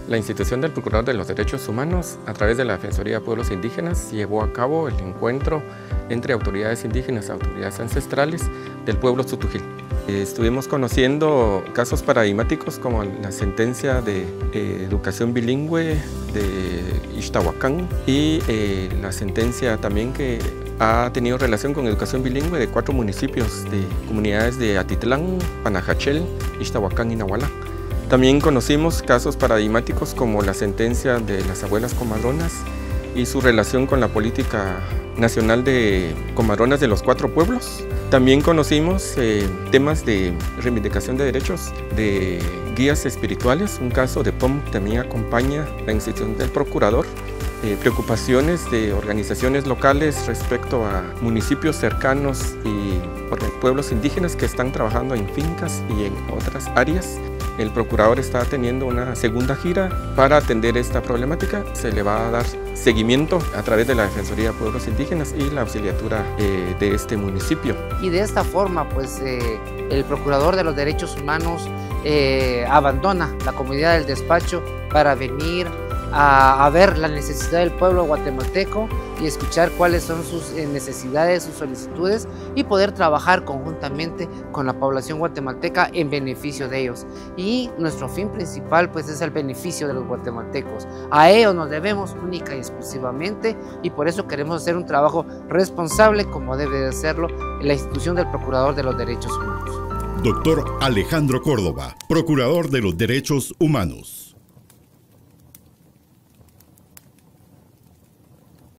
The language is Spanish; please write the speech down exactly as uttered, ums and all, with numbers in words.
La institución del Procurador de los Derechos Humanos, a través de la Defensoría de Pueblos Indígenas, llevó a cabo el encuentro entre autoridades indígenas y autoridades ancestrales del pueblo Xutujil. Estuvimos conociendo casos paradigmáticos como la sentencia de eh, educación bilingüe de Ixtahuacán y eh, la sentencia también que ha tenido relación con educación bilingüe de cuatro municipios de comunidades de Atitlán, Panajachel, Ixtahuacán y Nahualá. También conocimos casos paradigmáticos como la sentencia de las abuelas comadronas y su relación con la política nacional de comadronas de los cuatro pueblos. También conocimos eh, temas de reivindicación de derechos de guías espirituales. Un caso de P O M también acompaña la institución del procurador. Eh, preocupaciones de organizaciones locales respecto a municipios cercanos y pueblos indígenas que están trabajando en fincas y en otras áreas. El procurador está teniendo una segunda gira para atender esta problemática. Se le va a dar seguimiento a través de la Defensoría de Pueblos Indígenas y la auxiliatura eh, de este municipio. Y de esta forma, pues, eh, el Procurador de los Derechos Humanos eh, abandona la comunidad del despacho para venir a, a ver la necesidad del pueblo guatemalteco y escuchar cuáles son sus necesidades, sus solicitudes y poder trabajar conjuntamente con la población guatemalteca en beneficio de ellos. Y nuestro fin principal pues es el beneficio de los guatemaltecos. A ellos nos debemos única y exclusivamente y por eso queremos hacer un trabajo responsable como debe de hacerlo la institución del Procurador de los Derechos Humanos. Doctor Alejandro Córdoba, Procurador de los Derechos Humanos.